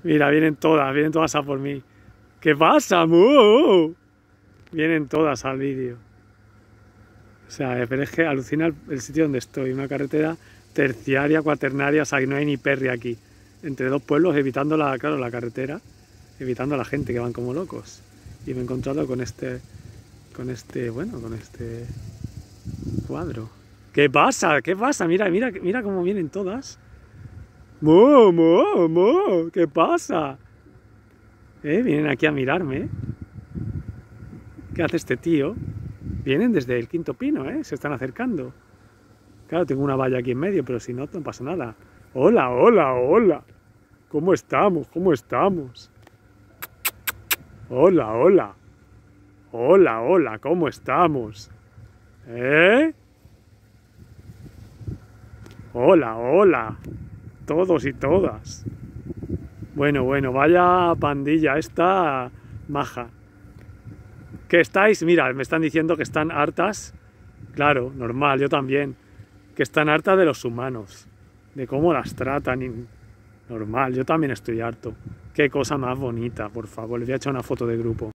Mira, vienen todas a por mí. ¿Qué pasa, mu? Vienen todas al vídeo. O sea, pero es que alucina el sitio donde estoy, una carretera terciaria, cuaternaria, o sea, que no hay ni perri aquí. Entre dos pueblos, evitando la carretera, evitando a la gente que van como locos. Y me he encontrado con este cuadro. ¿Qué pasa? ¿Qué pasa? Mira cómo vienen todas. ¿Qué pasa? Vienen aquí a mirarme. ¿Qué hace este tío? Vienen desde el quinto pino, se están acercando. Claro, tengo una valla aquí en medio, pero si no, no pasa nada. Hola, hola, hola. ¿Cómo estamos? ¿Cómo estamos? Hola, hola. Hola, hola, ¿cómo estamos? Hola, hola. Todos y todas. Bueno, vaya pandilla esta maja. ¿Qué estáis? Mira, me están diciendo que están hartas. Claro, normal, yo también. Que están hartas de los humanos. De cómo las tratan. Normal, yo también estoy harto. Qué cosa más bonita, por favor. Les voy a echar una foto de grupo.